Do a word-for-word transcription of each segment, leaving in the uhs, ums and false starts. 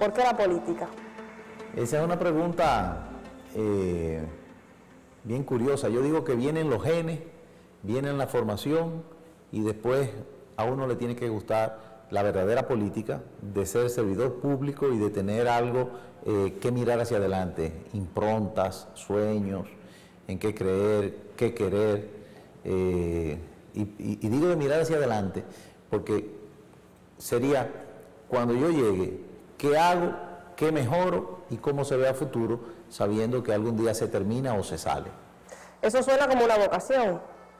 ¿por qué la política? Esa es una pregunta eh, bien curiosa. Yo digo que vienen los genes, viene la formación y después a uno le tiene que gustar la verdadera política, de ser servidor público y de tener algo eh, que mirar hacia adelante, improntas, sueños, en qué creer, qué querer, eh, y, y, y digo de mirar hacia adelante, porque sería cuando yo llegue, ¿qué hago, qué mejoro y cómo se ve a futuro, sabiendo que algún día se termina o se sale? Eso suena como una vocación.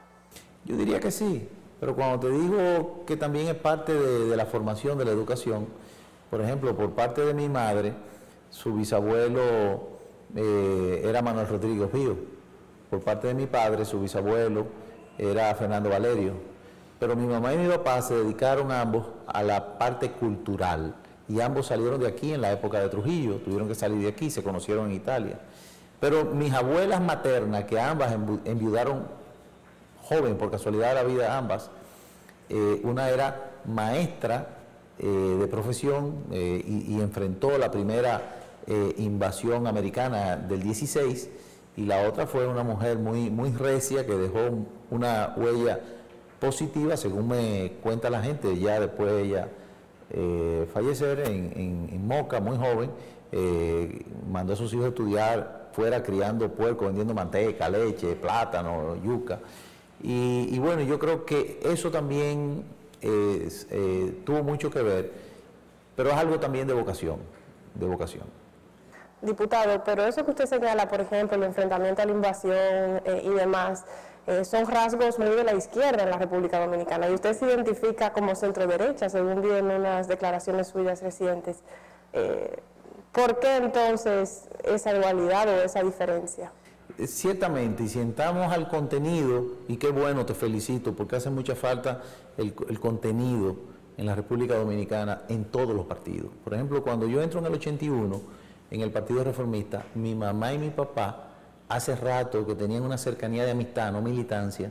Yo diría que sí. Pero cuando te digo que también es parte de, de la formación, de la educación, por ejemplo, por parte de mi madre, su bisabuelo eh, era Manuel Rodríguez Pío. Por parte de mi padre, su bisabuelo era Fernando Valerio. Pero mi mamá y mi papá se dedicaron ambos a la parte cultural. Y ambos salieron de aquí en la época de Trujillo, tuvieron que salir de aquí, se conocieron en Italia. Pero mis abuelas maternas, que ambas enviudaron joven, por casualidad de la vida ambas, eh, una era maestra eh, de profesión eh, y, y enfrentó la primera eh, invasión americana del dieciséis, y la otra fue una mujer muy, muy recia que dejó una huella positiva, según me cuenta la gente, ya después de ella eh, fallecer en, en, en Moca, muy joven, eh, mandó a sus hijos a estudiar fuera criando puerco, vendiendo manteca, leche, plátano, yuca. Y, y bueno, yo creo que eso también eh, eh, tuvo mucho que ver, pero es algo también de vocación, de vocación. Diputado, pero eso que usted señala, por ejemplo, el enfrentamiento a la invasión eh, y demás, eh, son rasgos muy de la izquierda en la República Dominicana, y usted se identifica como centro derecha, según vi en unas declaraciones suyas recientes. Eh, ¿Por qué entonces esa dualidad o esa diferencia? Ciertamente, y si entramos al contenido, y qué bueno, te felicito, porque hace mucha falta el, el contenido en la República Dominicana en todos los partidos. Por ejemplo, cuando yo entro en el ochenta y uno, en el Partido Reformista, mi mamá y mi papá, hace rato que tenían una cercanía de amistad, no militancia,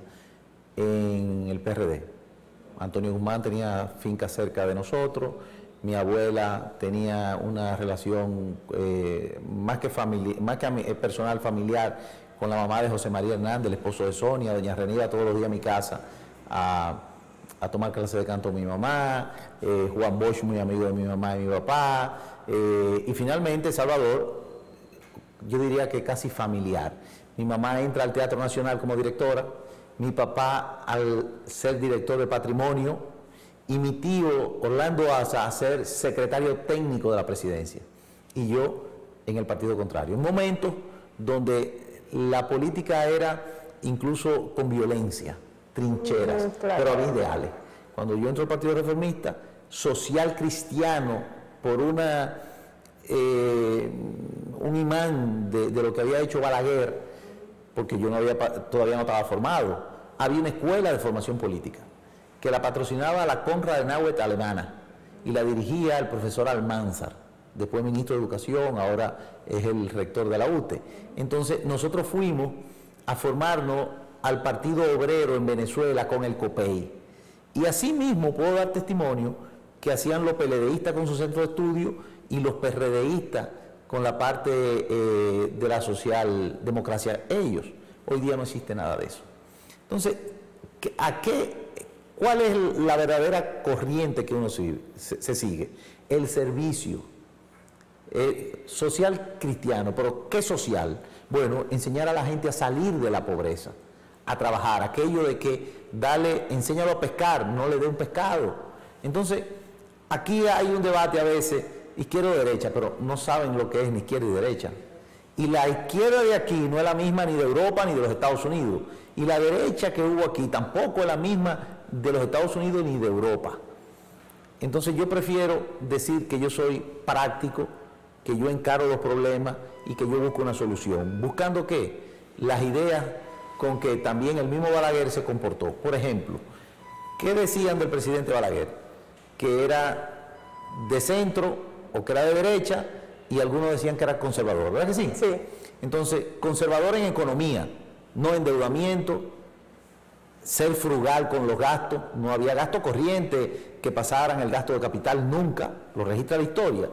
en el P R D. Antonio Guzmán tenía finca cerca de nosotros, mi abuela tenía una relación eh, más que, famili más que eh, personal, familiar, con la mamá de José María Hernández, el esposo de Sonia. Doña Reni iba todos los días a mi casa a, a tomar clases de canto con mi mamá, eh, Juan Bosch, muy amigo de mi mamá y mi papá, eh, y finalmente Salvador, yo diría que casi familiar. Mi mamá entra al Teatro Nacional como directora, mi papá al ser director de patrimonio, y mi tío Orlando Asa a ser secretario técnico de la presidencia, y yo en el partido contrario. En momentos donde la política era incluso con violencia, trincheras, mm, claro, pero había ideales. Cuando yo entro al Partido Reformista, social cristiano, por una, eh, un imán de, de lo que había hecho Balaguer, porque yo no había, todavía no estaba formado, había una escuela de formación política que la patrocinaba la Konrad Adenauer alemana y la dirigía el profesor Almanzar, después ministro de Educación, ahora es el rector de la U T E. Entonces nosotros fuimos a formarnos al Partido Obrero en Venezuela con el COPEI, y así mismo puedo dar testimonio que hacían los PLDistas con su centro de estudio y los PRDistas con la parte eh, de la socialdemocracia, ellos. Hoy día no existe nada de eso. Entonces, ¿a qué? ¿Cuál es la verdadera corriente que uno sigue, se, se sigue? El servicio eh, social cristiano. ¿Pero qué social? Bueno, enseñar a la gente a salir de la pobreza, a trabajar. Aquello de que dale, enséñalo a pescar, no le dé un pescado. Entonces, aquí hay un debate a veces, izquierda o derecha, pero no saben lo que es ni izquierda y derecha. Y la izquierda de aquí no es la misma ni de Europa ni de los Estados Unidos. Y la derecha que hubo aquí tampoco es la misma de los Estados Unidos ni de Europa. Entonces yo prefiero decir que yo soy práctico, que yo encaro los problemas y que yo busco una solución. ¿Buscando qué? Las ideas con que también el mismo Balaguer se comportó. Por ejemplo, ¿qué decían del presidente Balaguer? Que era de centro o que era de derecha, y algunos decían que era conservador, ¿verdad que sí? Sí. Entonces, conservador en economía, no endeudamiento, ser frugal con los gastos, no había gasto corriente que pasaran el gasto de capital nunca, lo registra la historia,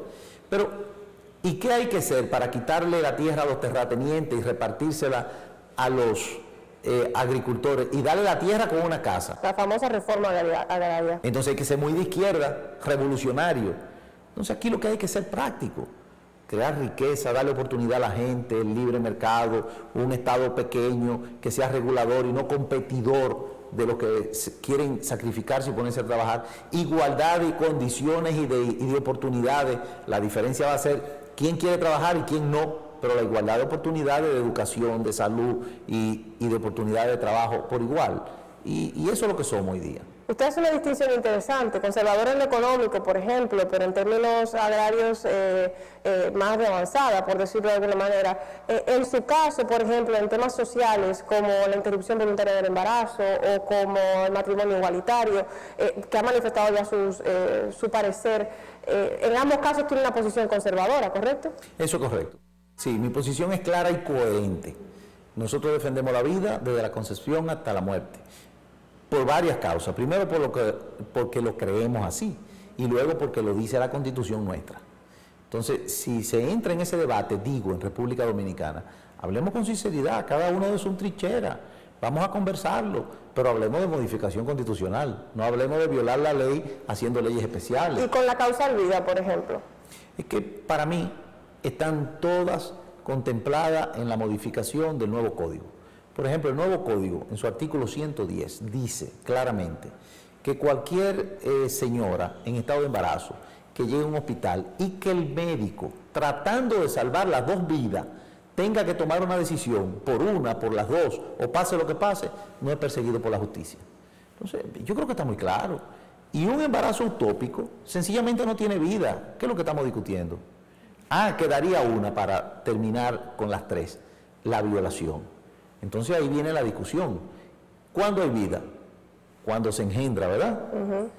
Pero, ¿y qué hay que hacer para quitarle la tierra a los terratenientes y repartírsela a los eh, agricultores y darle la tierra con una casa? La famosa reforma agraria. Entonces hay que ser muy de izquierda, revolucionario. Entonces aquí lo que hay que ser práctico. Crear riqueza, darle oportunidad a la gente, el libre mercado, un Estado pequeño que sea regulador y no competidor de los que quieren sacrificarse y ponerse a trabajar. Igualdad de condiciones y de, y de oportunidades. La diferencia va a ser quién quiere trabajar y quién no, pero la igualdad de oportunidades de educación, de salud y, y de oportunidades de trabajo por igual. Y, y eso es lo que somos hoy día. Usted hace una distinción interesante, conservador en lo económico, por ejemplo, pero en términos agrarios eh, eh, más de avanzada, por decirlo de alguna manera. Eh, en su caso, por ejemplo, en temas sociales, como la interrupción voluntaria del embarazo o como el matrimonio igualitario, eh, que ha manifestado ya sus, eh, su parecer, eh, en ambos casos tiene una posición conservadora, ¿correcto? Eso es correcto. Sí, mi posición es clara y coherente. Nosotros defendemos la vida desde la concepción hasta la muerte. Por varias causas. Primero por lo que, porque lo creemos así y luego porque lo dice la Constitución nuestra. Entonces, si se entra en ese debate, digo, en República Dominicana, hablemos con sinceridad, cada uno de su trinchera, vamos a conversarlo, pero hablemos de modificación constitucional, no hablemos de violar la ley haciendo leyes especiales. Y con la causa vida, por ejemplo. Es que para mí están todas contempladas en la modificación del nuevo código. Por ejemplo, el nuevo código, en su artículo ciento diez, dice claramente que cualquier eh, señora en estado de embarazo que llegue a un hospital y que el médico, tratando de salvar las dos vidas, tenga que tomar una decisión por una, por las dos, o pase lo que pase, no es perseguido por la justicia. Entonces, yo creo que está muy claro. Y un embarazo utópico sencillamente no tiene vida. ¿Qué es lo que estamos discutiendo? Ah, quedaría una para terminar con las tres, la violación. Entonces ahí viene la discusión. ¿Cuándo hay vida? Cuando se engendra, ¿verdad? Uh-huh.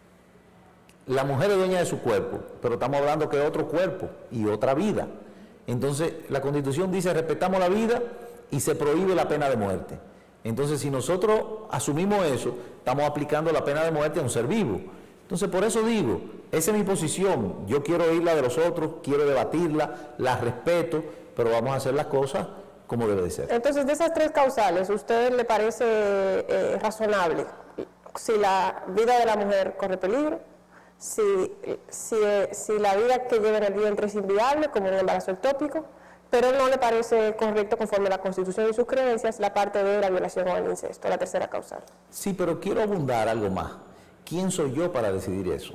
La mujer es dueña de su cuerpo, pero estamos hablando que es otro cuerpo y otra vida. Entonces la Constitución dice respetamos la vida y se prohíbe la pena de muerte. Entonces si nosotros asumimos eso, estamos aplicando la pena de muerte a un ser vivo. Entonces por eso digo, esa es mi posición. Yo quiero oír la de los otros, quiero debatirla, la respeto, pero vamos a hacer las cosas como debe de ser. Entonces, de esas tres causales, ¿a usted le parece eh, razonable si la vida de la mujer corre peligro, si, si, si la vida que lleva en el vientre es inviable, como un embarazo ectópico, pero no le parece correcto conforme a la Constitución y sus creencias la parte de la violación o el incesto, la tercera causal? Sí, pero quiero abundar algo más. ¿Quién soy yo para decidir eso?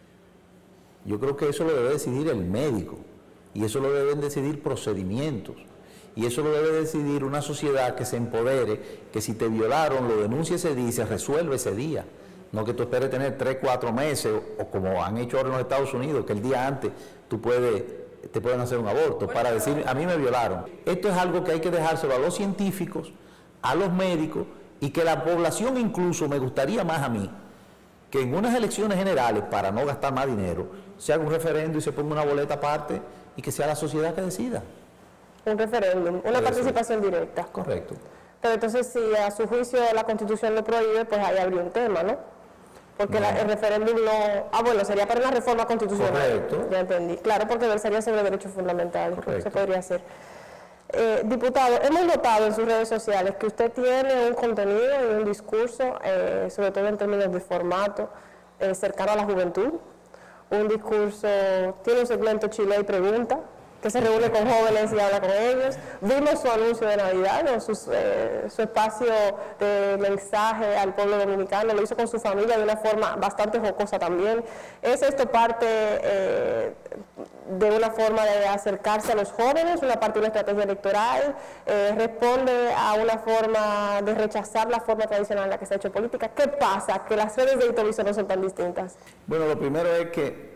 Yo creo que eso lo debe decidir el médico y eso lo deben decidir procedimientos. Y eso lo debe decidir una sociedad que se empodere, que si te violaron, lo denuncie ese día y se resuelve ese día. No que tú esperes tener tres, cuatro meses, o, o como han hecho ahora en los Estados Unidos, que el día antes tú puedes, te pueden hacer un aborto para decir, a mí me violaron. Esto es algo que hay que dejárselo a los científicos, a los médicos, y que la población incluso, me gustaría más a mí, que en unas elecciones generales, para no gastar más dinero, se haga un referendo y se ponga una boleta aparte, y que sea la sociedad que decida. Un referéndum, una participación directa. Correcto. Pero entonces, si a su juicio la Constitución lo prohíbe, pues ahí habría un tema, ¿no? Porque no. la, el referéndum no... Ah, bueno, sería para una reforma constitucional. Correcto. Ya entendí. Claro, porque versaría sobre derechos fundamentales. Correcto. Se podría hacer. Eh, diputado, hemos notado en sus redes sociales que usted tiene un contenido y un discurso, eh, sobre todo en términos de formato, eh, cercano a la juventud. Un discurso, tiene un segmento Chile y Pregunta, que se reúne con jóvenes y habla con ellos. Vimos su anuncio de Navidad, ¿no? Sus, eh, su espacio de mensaje al pueblo dominicano, lo hizo con su familia de una forma bastante jocosa también. ¿Es esto parte eh, de una forma de acercarse a los jóvenes, una parte de una estrategia electoral? Eh, ¿Responde a una forma de rechazar la forma tradicional en la que se ha hecho política? ¿Qué pasa? Que las redes de Itoviso no son tan distintas. Bueno, lo primero es que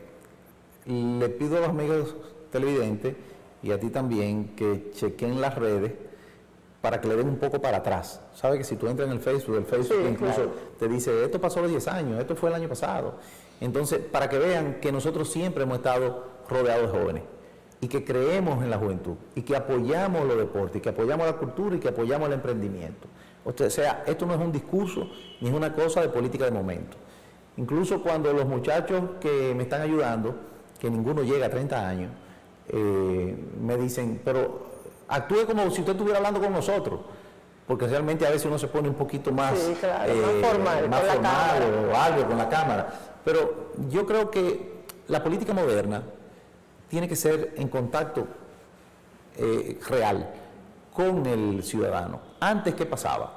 le pido a los amigos televidente y a ti también que chequen las redes para que le den un poco para atrás. Sabe que si tú entras en el Facebook, el Facebook sí, incluso claro, te dice, esto pasó los diez años, esto fue el año pasado. Entonces, para que vean que nosotros siempre hemos estado rodeados de jóvenes y que creemos en la juventud y que apoyamos los deportes, y que apoyamos la cultura y que apoyamos el emprendimiento. O sea, esto no es un discurso ni es una cosa de política de momento. Incluso cuando los muchachos que me están ayudando que ninguno llega a treinta años, eh, me dicen, pero actúe como si usted estuviera hablando con nosotros, porque realmente a veces uno se pone un poquito más, sí, claro, eh, más formal, más con formal la o algo con la cámara. Pero yo creo que la política moderna tiene que ser en contacto eh, real con el ciudadano. Antes, ¿qué pasaba?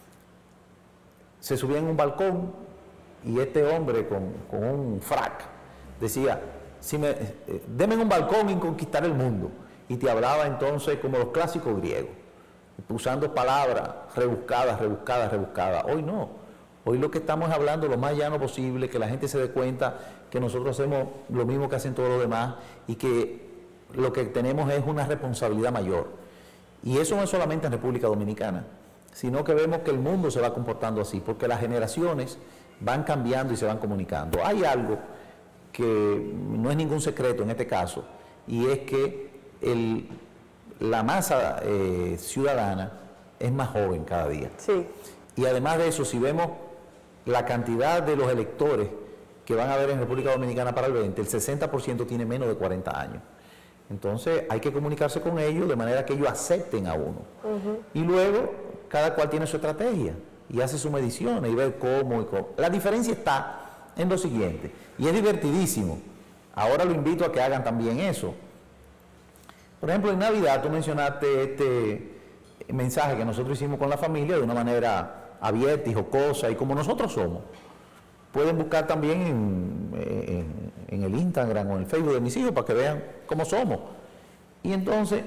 Se subía en un balcón y este hombre con, con un frac decía, si me, eh, deme un balcón y conquistar el mundo. Y te hablaba entonces como los clásicos griegos, usando palabras rebuscadas, rebuscadas, rebuscadas. Hoy no. Hoy lo que estamos hablando lo más llano posible, que la gente se dé cuenta que nosotros hacemos lo mismo que hacen todos los demás y que lo que tenemos es una responsabilidad mayor. Y eso no es solamente en República Dominicana, sino que vemos que el mundo se va comportando así, porque las generaciones van cambiando y se van comunicando. Hay algo que no es ningún secreto en este caso, y es que el, la masa eh, ciudadana es más joven cada día. Sí. Y además de eso, si vemos la cantidad de los electores que van a haber en República Dominicana para el veinte, el sesenta por ciento tiene menos de cuarenta años. Entonces hay que comunicarse con ellos de manera que ellos acepten a uno. Uh-huh. Y luego cada cual tiene su estrategia y hace sus mediciones y ve cómo y cómo. La diferencia está en lo siguiente, y es divertidísimo. Ahora lo invito a que hagan también eso. Por ejemplo, en Navidad tú mencionaste este mensaje que nosotros hicimos con la familia de una manera abierta y jocosa y como nosotros somos. Pueden buscar también en, en, en el Instagram o en el Facebook de mis hijos para que vean cómo somos. Y entonces,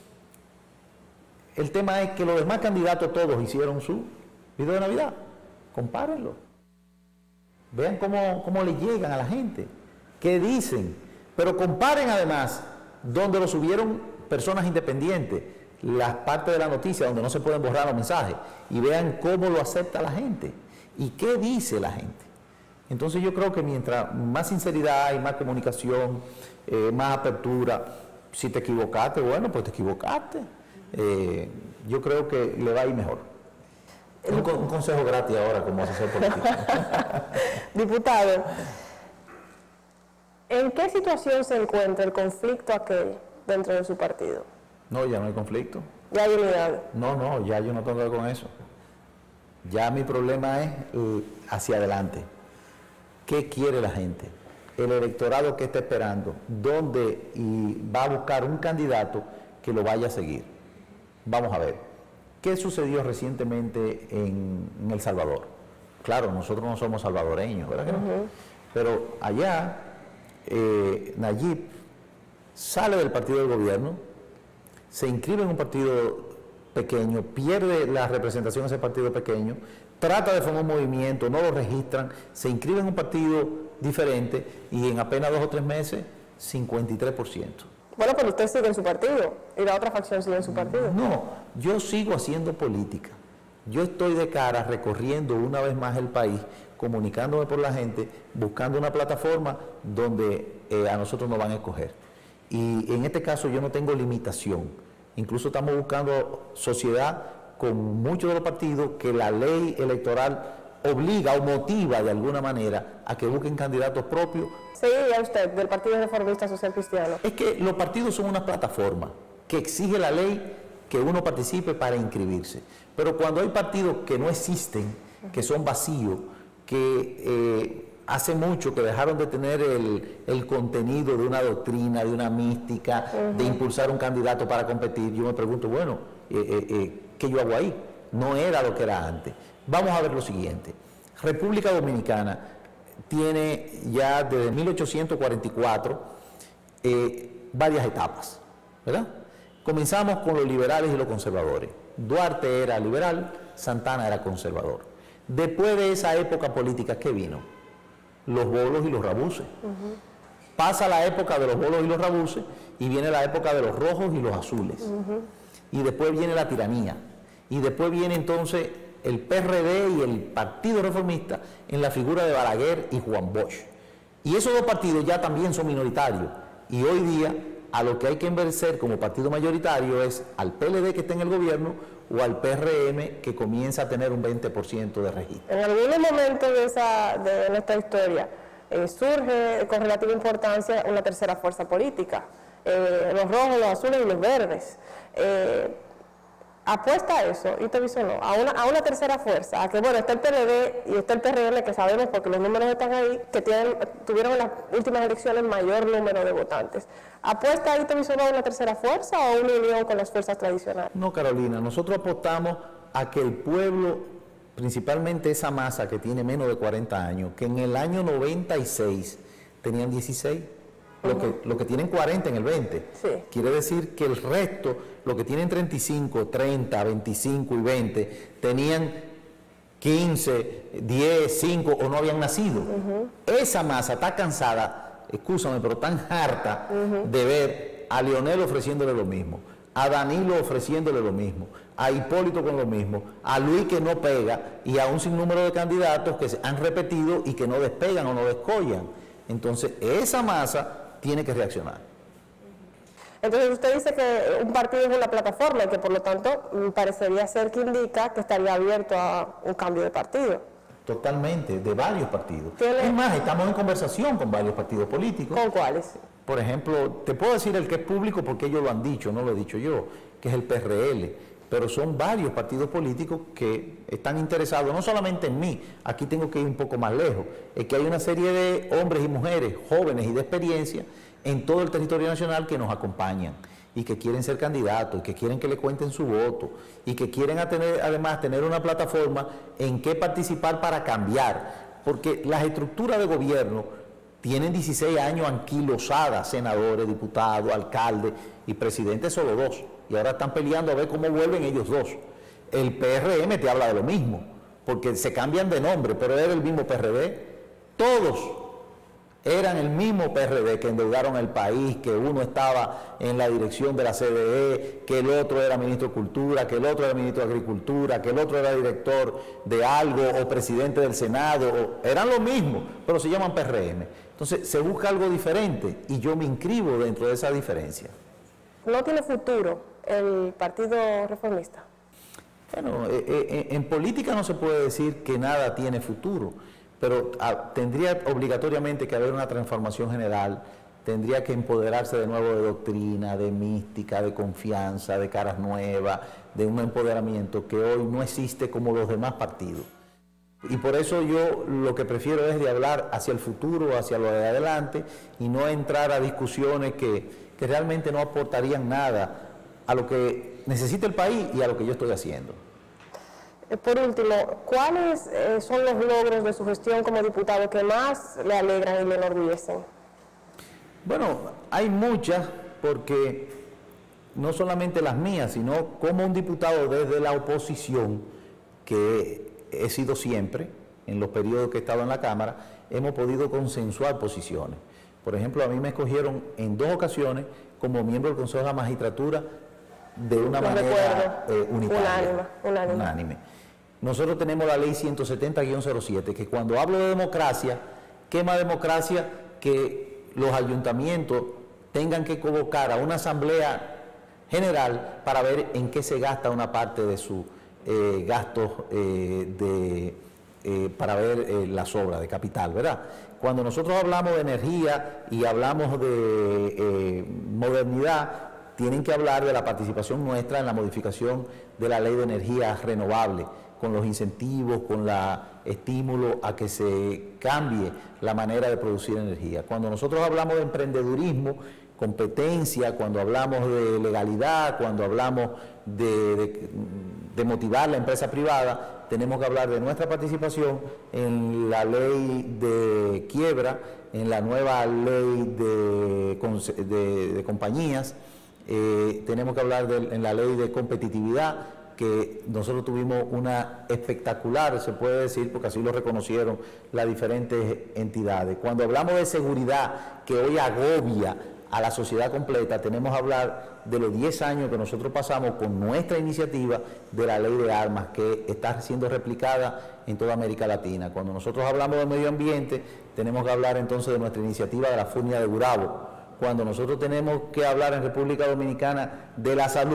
el tema es que los demás candidatos todos hicieron su video de Navidad. Compárenlo. Vean cómo, cómo le llegan a la gente, qué dicen. Pero comparen además donde lo subieron personas independientes, las partes de la noticia donde no se pueden borrar los mensajes, y vean cómo lo acepta la gente y qué dice la gente. Entonces yo creo que mientras más sinceridad hay, más comunicación, eh, más apertura, si te equivocaste, bueno, pues te equivocaste. Eh, yo creo que le va a ir mejor. Un, un consejo gratis ahora como asesor político. Diputado, ¿en qué situación se encuentra el conflicto aquel dentro de su partido? No, ya no hay conflicto. ¿Ya hay unidad? No, no, ya yo no tengo que ver con eso. Ya mi problema es eh, hacia adelante. ¿Qué quiere la gente? El electorado que está esperando, ¿dónde? Y va a buscar un candidato que lo vaya a seguir. Vamos a ver. ¿Qué sucedió recientemente en, en El Salvador? Claro, nosotros no somos salvadoreños, ¿verdad que no? Uh-huh. Pero allá, eh, Nayib sale del partido del gobierno, se inscribe en un partido pequeño, pierde la representación de ese partido pequeño, trata de formar un movimiento, no lo registran, se inscribe en un partido diferente y en apenas dos o tres meses, cincuenta y tres por ciento. Bueno, pero usted sigue en su partido y la otra facción sigue en su partido. No, yo sigo haciendo política. Yo estoy de cara recorriendo una vez más el país, comunicándome por la gente, buscando una plataforma donde eh, a nosotros nos van a escoger. Y en este caso yo no tengo limitación. Incluso estamos buscando sociedad con muchos de los partidos que la ley electoral obliga o motiva de alguna manera a que busquen candidatos propios. Sí, a usted, del Partido Reformista Social Cristiano. Es que los partidos son una plataforma que exige la ley que uno participe para inscribirse. Pero cuando hay partidos que no existen, que son vacíos, que eh, hace mucho que dejaron de tener el, el contenido de una doctrina, de una mística, uh-huh. de impulsar un candidato para competir, yo me pregunto, bueno, eh, eh, eh, ¿qué yo hago ahí? No era lo que era antes. Vamos a ver lo siguiente. República Dominicana tiene ya desde mil ochocientos cuarenta y cuatro eh, varias etapas, ¿verdad? Comenzamos con los liberales y los conservadores. Duarte era liberal, Santana era conservador. Después de esa época política, ¿qué vino? Los bolos y los rabuces. Uh-huh. Pasa la época de los bolos y los rabuces y viene la época de los rojos y los azules. Uh-huh. Y después viene la tiranía. Y después viene entonces el P R D y el Partido Reformista en la figura de Balaguer y Juan Bosch. Y esos dos partidos ya también son minoritarios. Y hoy día a lo que hay que envercer como partido mayoritario es al P L D que está en el gobierno o al P R M que comienza a tener un veinte por ciento de registro. En algunos momentos de, esa, de nuestra historia, eh, surge con relativa importancia una tercera fuerza política, eh, los rojos, los azules y los verdes. Eh, apuesta a eso, y te visionó, a una, a una tercera fuerza, a que bueno, está el P R D y está el P R M, que sabemos porque los números están ahí, que tienen, tuvieron en las últimas elecciones mayor número de votantes. ¿Apuesta ahí te visionó a una tercera fuerza o una unión con las fuerzas tradicionales? No, Carolina, nosotros apostamos a que el pueblo, principalmente esa masa que tiene menos de cuarenta años, que en el año noventa y seis tenían dieciséis, Lo, uh-huh. que, lo que tienen cuarenta en el veinte. Sí. Quiere decir que el resto, lo que tienen treinta y cinco, treinta, veinticinco y veinte, tenían quince, diez, cinco o no habían nacido. Uh-huh. Esa masa está cansada, excúsame, pero tan harta uh-huh. de ver a Leonel ofreciéndole lo mismo, a Danilo ofreciéndole lo mismo, a Hipólito con lo mismo, a Luis que no pega y a un sinnúmero de candidatos que se han repetido y que no despegan o no descollan. Entonces, esa masa tiene que reaccionar. Entonces usted dice que un partido es una plataforma y que por lo tanto parecería ser que indica que estaría abierto a un cambio de partido. Totalmente, de varios partidos. ¿Tiene? Es más, estamos en conversación con varios partidos políticos. ¿Con cuáles? Por ejemplo, te puedo decir el que es público porque ellos lo han dicho, no lo he dicho yo, que es el P R L. Pero son varios partidos políticos que están interesados, no solamente en mí, aquí tengo que ir un poco más lejos, es que hay una serie de hombres y mujeres jóvenes y de experiencia en todo el territorio nacional que nos acompañan y que quieren ser candidatos, y que quieren que le cuenten su voto, y que quieren a tener, además tener una plataforma en que participar para cambiar, porque las estructuras de gobierno tienen dieciséis años anquilosadas, senadores, diputados, alcaldes y presidentes, solo dos. Y ahora están peleando a ver cómo vuelven ellos dos. El P R M te habla de lo mismo, porque se cambian de nombre, pero era el mismo P R D. Todos eran el mismo P R D que endeudaron el país, que uno estaba en la dirección de la C D E, que el otro era ministro de Cultura, que el otro era ministro de Agricultura, que el otro era director de algo o presidente del Senado. O, eran lo mismo, pero se llaman P R M. Entonces se busca algo diferente y yo me inscribo dentro de esa diferencia. ¿No tiene futuro el Partido Reformista? Bueno, eh, eh, en política no se puede decir que nada tiene futuro, pero a, tendría obligatoriamente que haber una transformación general, tendría que empoderarse de nuevo de doctrina, de mística, de confianza, de caras nuevas, de un empoderamiento que hoy no existe como los demás partidos. Y por eso yo lo que prefiero es de hablar hacia el futuro, hacia lo de adelante, y no entrar a discusiones que, que realmente no aportarían nada a lo que necesita el país y a lo que yo estoy haciendo. Por último, ¿cuáles eh, son los logros de su gestión como diputado que más le alegran y le enorgullecen? Bueno, hay muchas, porque no solamente las mías, sino como un diputado desde la oposición, que he sido siempre, en los periodos que he estado en la Cámara, hemos podido consensuar posiciones. Por ejemplo, a mí me escogieron en dos ocasiones como miembro del Consejo de la Magistratura de una no manera eh, unitaria, unánime, unánime. unánime. Nosotros tenemos la ley ciento setenta guión cero siete, que cuando hablo de democracia, ¿qué más democracia que los ayuntamientos tengan que convocar a una asamblea general para ver en qué se gasta una parte de sus eh, gastos eh, de, eh, para ver eh, las obras de capital, ¿verdad? Cuando nosotros hablamos de energía y hablamos de eh, modernidad, tienen que hablar de la participación nuestra en la modificación de la ley de energía renovable, con los incentivos, con la estímulo a que se cambie la manera de producir energía. Cuando nosotros hablamos de emprendedurismo, competencia, cuando hablamos de legalidad, cuando hablamos de, de, de motivar la empresa privada, tenemos que hablar de nuestra participación en la ley de quiebra, en la nueva ley de, de, de compañías, eh, tenemos que hablar de, en la ley de competitividad, que nosotros tuvimos una espectacular, se puede decir, porque así lo reconocieron las diferentes entidades. Cuando hablamos de seguridad, que hoy agobia a la sociedad completa, tenemos que hablar de los diez años que nosotros pasamos con nuestra iniciativa de la ley de armas, que está siendo replicada en toda América Latina. Cuando nosotros hablamos de medio ambiente, tenemos que hablar entonces de nuestra iniciativa de la furnia de Gurabo. Cuando nosotros tenemos que hablar en República Dominicana de la salud,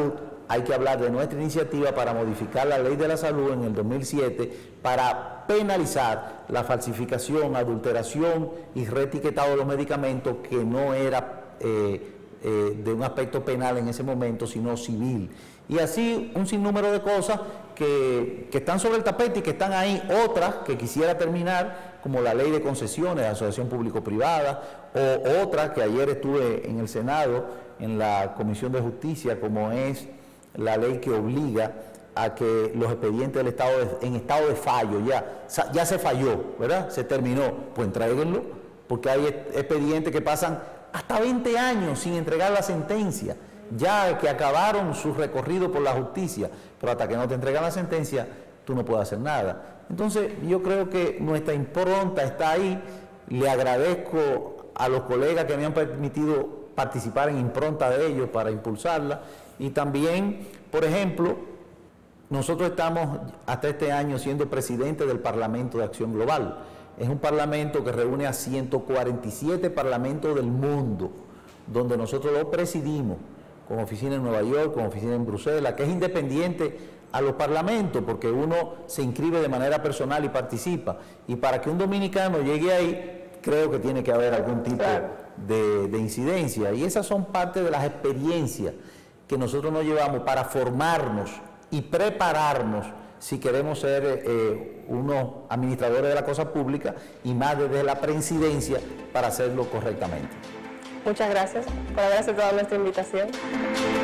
hay que hablar de nuestra iniciativa para modificar la ley de la salud en el dos mil siete para penalizar la falsificación, adulteración y reetiquetado de los medicamentos, que no era eh, eh, de un aspecto penal en ese momento, sino civil. Y así un sinnúmero de cosas que, que están sobre el tapete y que están ahí, otras que quisiera terminar, como la ley de concesiones de asociación público-privada, o otras que ayer estuve en el Senado, en la Comisión de Justicia, como es la ley que obliga a que los expedientes del estado de, en estado de fallo, ya, ya se falló, ¿verdad? Se terminó, pues entréguenlo, porque hay expedientes que pasan hasta veinte años sin entregar la sentencia, ya que acabaron su recorrido por la justicia, pero hasta que no te entregan la sentencia, tú no puedes hacer nada. Entonces, yo creo que nuestra impronta está ahí. Le agradezco a los colegas que me han permitido participar en impronta de ellos para impulsarla. Y también, por ejemplo, nosotros estamos hasta este año siendo presidente del Parlamento de Acción Global. Es un parlamento que reúne a ciento cuarenta y siete parlamentos del mundo, donde nosotros lo presidimos, con oficina en Nueva York, con oficina en Bruselas, que es independiente a los parlamentos, porque uno se inscribe de manera personal y participa. Y para que un dominicano llegue ahí, creo que tiene que haber algún tipo de, de incidencia. Y esas son parte de las experiencias que nosotros nos llevamos para formarnos y prepararnos si queremos ser eh, unos administradores de la cosa pública, y más desde la presidencia, para hacerlo correctamente. Muchas gracias por haber aceptado nuestra invitación.